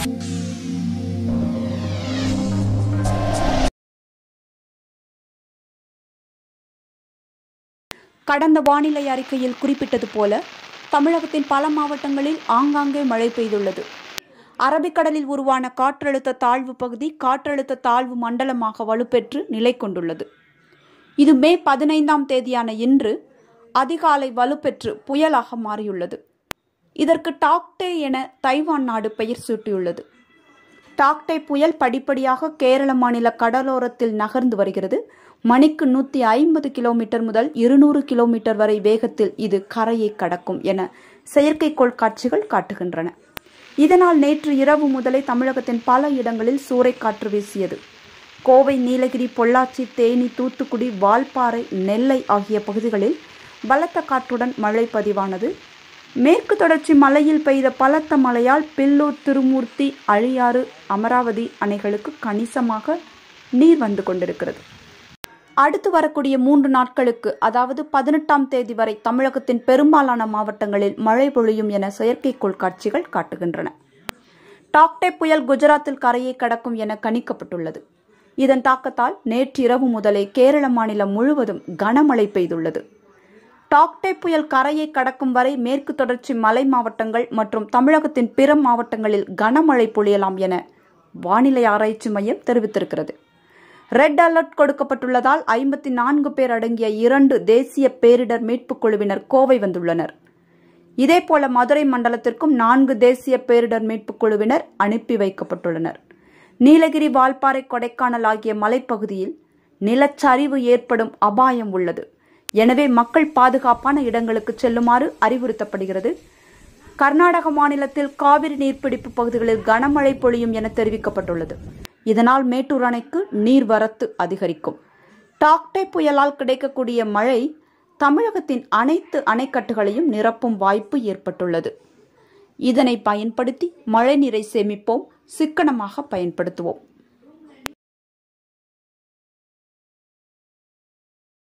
கடந்த வானிலை அறிக்கையில் குறிப்பிட்டது போல தமிழகத்தின் பல மாவட்டங்களில் ஆங்காங்கே மழை பெய்துள்ளது. அரபிக்கடலில் உருவான காற்றழுத்த தாழ்வு பகுதி காற்றழுத்த தாழ்வு மண்டலமாக வலுப்பெற்று நிலை கொண்டுள்ளது. இது மே 15ஆம் தேதியான இன்று அதிகாலை வலுப்பெற்று புயலாக மாறியுள்ளது. இதற்கு டாக்டே என தைவான் நாடு பெயர் சூட்டியுள்ளது. டாக்டே புயல் படிப்படியாக கேரள மாநில கடலோரத்தில் நகர்ந்து வருகிறது. மணிக்கு 150 கிலோமீட்டர் முதல் 200 கிலோமீட்டர் வரை வேகத்தில் இது கரையை கடக்கும் என செயற்கைக்கோள் காட்சிகள் காட்டுகின்றன. இதனால் நேற்று இரவு முதலே தமிழகத்தின் பல இடங்களில் சூறைக்காற்று வீசியது. கோவை, நீலகிரி, பொள்ளாச்சி, தேனி, தூத்துக்குடி, வால்பாறை, நெல்லை ஆகிய பகுதிகளில் பலத்த காற்றுடன் மழை பதிவானது. மேற்கு தொடர்ச்சி மலையில் பெய்த பலத்த மழையால் பில்லூர், திருமூர்த்தி, அழியாறு, அமராவதி அணைகளுக்கு கணிசமாக நீர் வந்து கொண்டிருக்கிறது. அடுத்து வரக்கூடிய 3 நாட்களுக்கு, அதாவது 18ஆம் தேதி வரை தமிழகத்தின் பெரும்பாலான மாவட்டங்களில் மழை பொழியும் என செயற்கைக்கோள் காட்சிகள் காட்டுகின்றன. டாக்டே புயல் குஜராத்தில் கரையை கடக்கும் என கணிக்கப்பட்டுள்ளது. இதன் தாக்கத்தால் நேற்றிரவு முதலே கேரள மாநிலம் முழுவதும் கனமழை பெய்துள்ளது. டாக்டே புயல் கரையை கடக்கும் வரை மேற்கு தொடர்ச்சி மலை மாவட்டங்கள் மற்றும் தமிழகத்தின் பிற மாவட்டங்களில் கனமழை பொழியலாம் என வானிலை ஆராய்ச்சி மையம் தெரிவித்திருக்கிறது. ரெட் அலர்ட் கொடுக்கப்பட்டுள்ளதால் 54 பேர் அடங்கிய 2 தேசிய பேரிடர் மீட்புக் குழுவினர் கோவை வந்துள்ளனர். இதேபோல மதுரை மண்டலத்திற்கும் 4 தேசிய பேரிடர் மீட்புக் குழுவினர் அனுப்பி வைக்கப்பட்டுள்ளனர். நீலகிரி, வால்பாறை, கொடைக்கானல் ஆகிய மலைப்பகுதியில் நிலச்சரிவு ஏற்படும் அபாயம் உள்ளது. எனவே மக்கள் பாதுகாப்பான இடங்களுக்கு செல்லுமாறு அறிவுறுத்தப்படுகிறது. கர்நாடக மாநிலத்தில் காவிரி நீர்பிடிப்பு பகுதிகளில் கனமழை பொழியும் என தெரிவிக்கப்பட்டுள்ளது. இதனால் மேட்டூர் அணைக்கு நீர்வரத்து அதிகரிக்கும். டாக்டே புயலால் கிடைக்கக்கூடிய மழை தமிழகத்தின் அனைத்து அணைக்கட்டுகளையும் நிரப்பும் வாய்ப்பு ஏற்பட்டுள்ளது. இதனை பயன்படுத்தி மழைநீரை சேமிப்போம், சிக்கனமாக பயன்படுத்துவோம்.